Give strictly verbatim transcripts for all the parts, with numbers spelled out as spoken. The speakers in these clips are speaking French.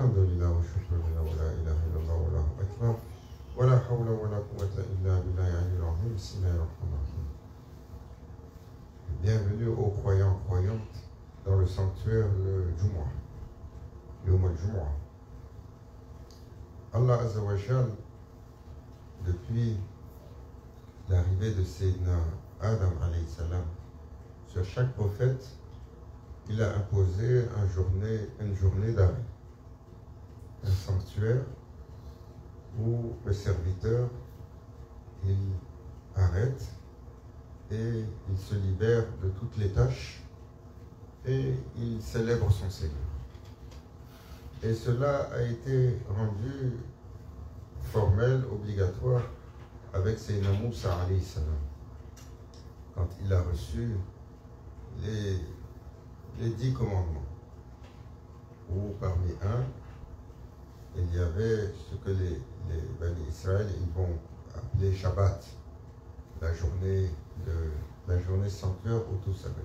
الحمد لله والشكر لله ولا إله إلا الله والله أكبر ولا حول ولا قوة إلا بالله العلي العظيم بسم الله الرحمن الرحيم. Bienvenue aux croyants croyantes dans le sanctuaire le Jumu'ah, le mois de Jumu'ah. Allah Azza wa Jal, depuis l'arrivée de Sayyidina Adam alayhi salam, sur chaque prophète, il a imposé un journée, une journée d'arrêt, un sanctuaire où le serviteur, il arrête et il se libère de toutes les tâches et il célèbre son Seigneur. Et cela a été rendu formel, obligatoire, avec Sayyidina Moussa alayhi salam, quand il a reçu les, les dix commandements, où parmi un, il y avait ce que les, les Bani Israël ils vont appeler Shabbat, la journée, de, la journée sanctuaire où tout s'arrête.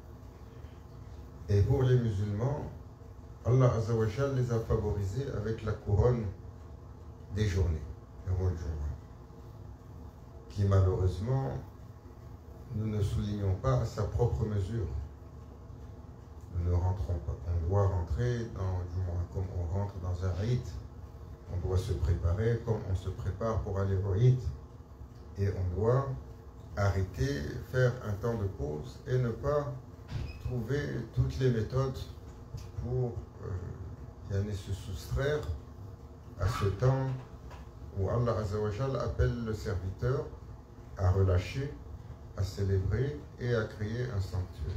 Et pour les musulmans, Allah Azza wa Jal les a favorisés avec la couronne des journées, le mois de Jumu'ah, qui malheureusement, nous ne soulignons pas à sa propre mesure. Nous ne rentrons pas. On doit rentrer dans Jumu'ah comme on rentre dans un Eid. On doit se préparer comme on se prépare pour aller au Eid. Et on doit arrêter, faire un temps de pause et ne pas trouver toutes les méthodes pour euh, se soustraire à ce temps où Allah Azza wa Jal appelle le serviteur à relâcher, à célébrer et à créer un sanctuaire.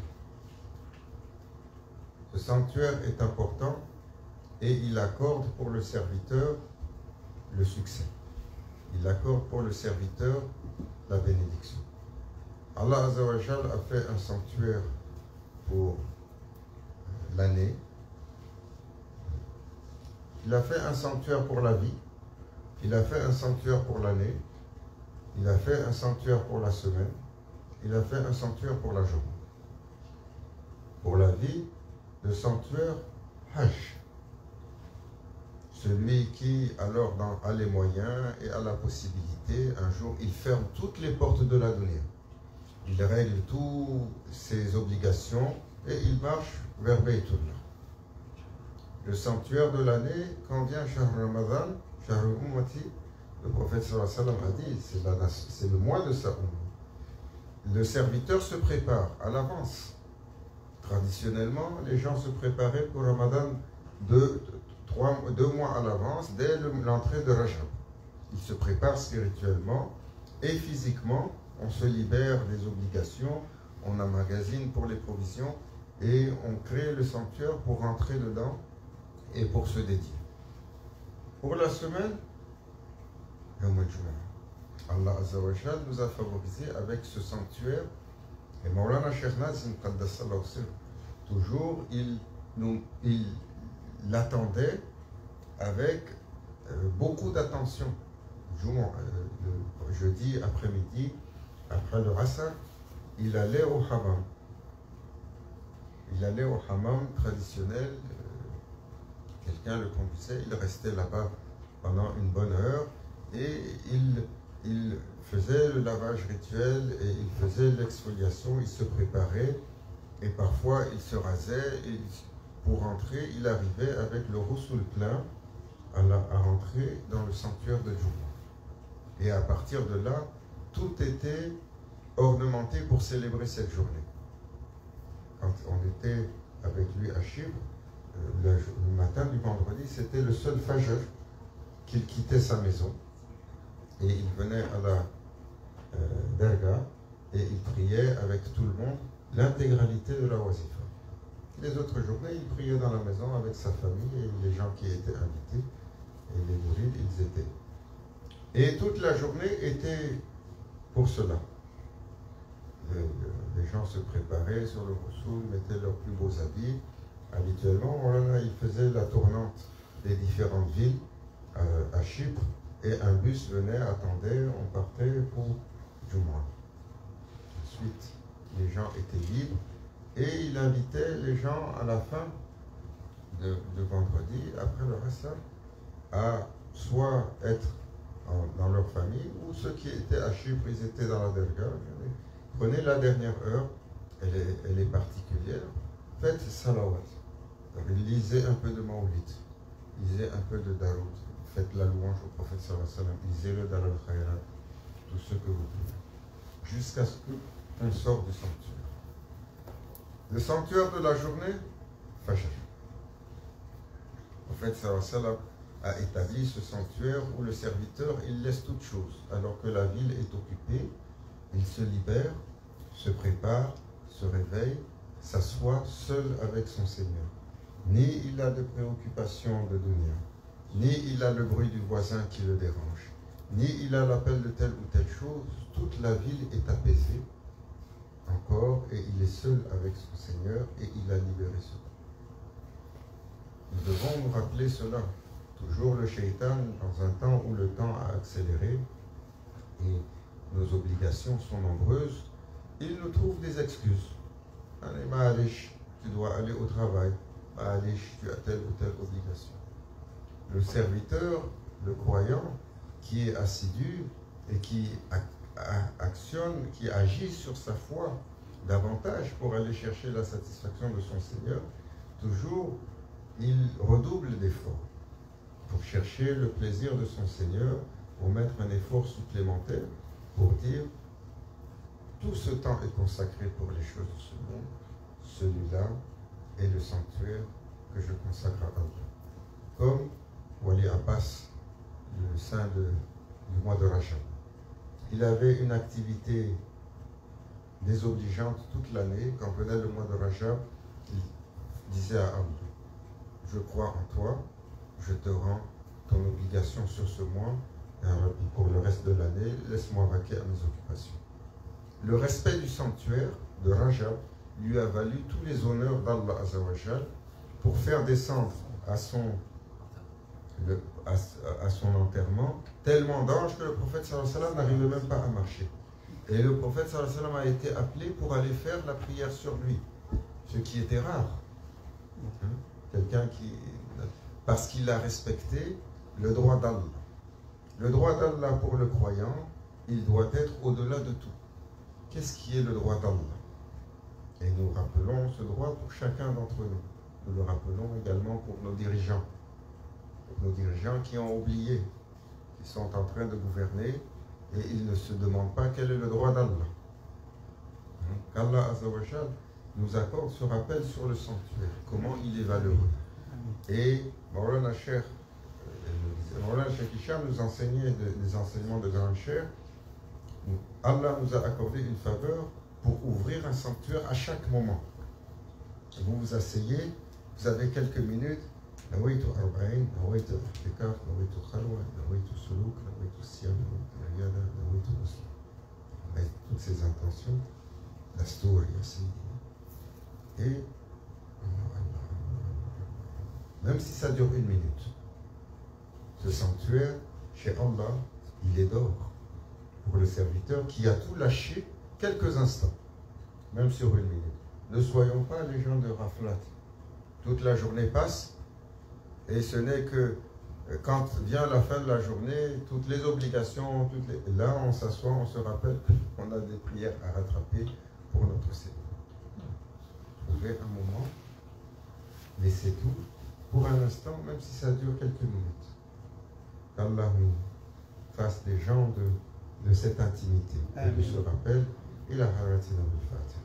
Ce sanctuaire est important et il accorde pour le serviteur le succès. Il accorde pour le serviteur la bénédiction. Allah Azza wa Jal a fait un sanctuaire pour l'année. Il a fait un sanctuaire pour la vie. Il a fait un sanctuaire pour l'année. Il a fait un sanctuaire pour la semaine. Il a fait un sanctuaire pour la journée. Pour la vie, le sanctuaire Hajj. Celui qui, alors, dans, a les moyens et a la possibilité, un jour, il ferme toutes les portes de la dunya. Il règle toutes ses obligations et il marche vers Baytullah. Le sanctuaire de l'année, quand vient Shahr Ramadan, Shahr Ummati, le prophète sallallahu alayhi wa sallam a dit, c'est le mois de sa Ummah. Le serviteur se prépare à l'avance. Traditionnellement, les gens se préparaient pour Ramadan deux, trois, deux mois à l'avance, dès l'entrée de Rajab. Ils se préparent spirituellement et physiquement. On se libère des obligations, on emmagasine pour les provisions et on crée le sanctuaire pour rentrer dedans et pour se dédier. Pour la semaine, le mois de Jumu'ah, Allah Azza wa Jal nous a favorisé avec ce sanctuaire. Et Maulana Cheikh Nazim Qaddassallahu sirruh, toujours, il, nous, il l'attendait avec euh, beaucoup d'attention. Euh, le jeudi après-midi, après le Asr, il allait au hammam. Il allait au hammam traditionnel. Euh, Quelqu'un le conduisait, il restait là-bas pendant une bonne heure et il, il faisait le lavage rituel et il faisait l'exfoliation, il se préparait et parfois il se rasait et pour rentrer, il arrivait avec le roussoul plein à, la, à rentrer dans le sanctuaire de Jumu'ah. Et à partir de là, tout était ornementé pour célébrer cette journée. Quand on était avec lui à Chypre, le, le matin du vendredi, c'était le seul fajr qu'il quittait sa maison et il venait à la euh, derga et il priait avec tout le monde l'intégralité de la wazifa. Les autres journées, il priait dans la maison avec sa famille et les gens qui étaient invités et les mourides, ils étaient. Et toute la journée était pour cela. Les, les gens se préparaient sur le roussoul, mettaient leurs plus beaux habits. Habituellement, voilà, il faisait la tournante des différentes villes euh, à Chypre et un bus venait, attendait, on partait pour Jumu'ah. Ensuite, les gens étaient libres et il invitait les gens à la fin de, de vendredi, après le reste, à soit être en, dans leur famille, ou ceux qui étaient à Chypre, ils étaient dans la derga. Prenez la dernière heure, elle est, elle est particulière, faites salawat. Lisez un peu de Maoulid, lisez un peu de Daroud, faites la louange au prophète sallallahu alayhi wa sallam, lisez le Dalal Khayrat, tout ce que vous pouvez, jusqu'à ce qu'on sorte du sanctuaire. Le sanctuaire de la journée, Fajr. Le prophète sallallahu alayhi wa sallam a établi ce sanctuaire où le serviteur, il laisse toute chose, alors que la ville est occupée, il se libère, se prépare, se réveille, s'assoit seul avec son Seigneur. Ni il a de préoccupations de dunya, ni il a le bruit du voisin qui le dérange, ni il a l'appel de telle ou telle chose. Toute la ville est apaisée encore et il est seul avec son Seigneur et il a libéré ce temps. Nous devons nous rappeler cela. Toujours le shaitan, dans un temps où le temps a accéléré et nos obligations sont nombreuses, il nous trouve des excuses. Allez, Ma'alish, tu dois aller au travail. Ma'alish, tu as telle ou telle obligation. Le serviteur, le croyant, qui est assidu et qui actionne, qui agit sur sa foi davantage pour aller chercher la satisfaction de son Seigneur, toujours il redouble d'efforts pour chercher le plaisir de son Seigneur, pour mettre un effort supplémentaire, pour dire tout ce temps est consacré pour les choses de ce monde, celui-là est le sanctuaire que je consacre à Allah. Comme Wali Abbas, le saint de, du mois de Rajab. Il avait une activité désobligeante toute l'année. Quand venait le mois de Rajab, il disait à Allah, je crois en toi, je te rends ton obligation sur ce mois, et pour le reste de l'année, laisse-moi vaquer à mes occupations. Le respect du sanctuaire de Rajab lui a valu tous les honneurs d'Allah Azzawajal pour faire descendre à son, le, à, à son enterrement tellement d'anges que le prophète sallallahu alayhi wa sallam n'arrivait même pas à marcher. Et le prophète sallallahu alayhi wa sallam a été appelé pour aller faire la prière sur lui, ce qui était rare. Hein? Quelqu'un qui... Parce qu'il a respecté le droit d'Allah. Le droit d'Allah pour le croyant, il doit être au-delà de tout. Qu'est-ce qui est le droit d'Allah? Et nous rappelons ce droit pour chacun d'entre nous. Nous le rappelons également pour nos dirigeants. Pour nos dirigeants qui ont oublié, qui sont en train de gouverner et ils ne se demandent pas quel est le droit d'Allah. Qu'Allah Azzawajal nous accorde ce rappel sur le sanctuaire, comment il est valeureux. Et Maulana Cheikh, Maulana Cheikh Hicham nous enseignait des enseignements de Grand Cheikh. Allah nous a accordé une faveur pour ouvrir un sanctuaire à chaque moment. Vous vous asseyez, vous avez quelques minutes. Nawaitu arba'in, nawaitu ihtikaf, nawaitu khalwa, nawaitu suluk, nawaitu siyam, nawaitu riyada, nawaitu muslim. Avec toutes ces intentions, la story aussi. Et même si ça dure une minute, ce sanctuaire, chez Allah, il est d'or pour le serviteur qui a tout lâché quelques instants, même sur une minute. Ne soyons pas les gens de raflat. Toute la journée passe et ce n'est que quand vient la fin de la journée, toutes les obligations, toutes les... là on s'assoit, on se rappelle qu'on a des prières à rattraper pour notre Seigneur. Trouvez un moment, laissez tout pour un instant, même si ça dure quelques minutes. Qu'Allah nous fasse des gens de, de cette intimité et de ce rappel. إلى حضرتنا بالفاتحة.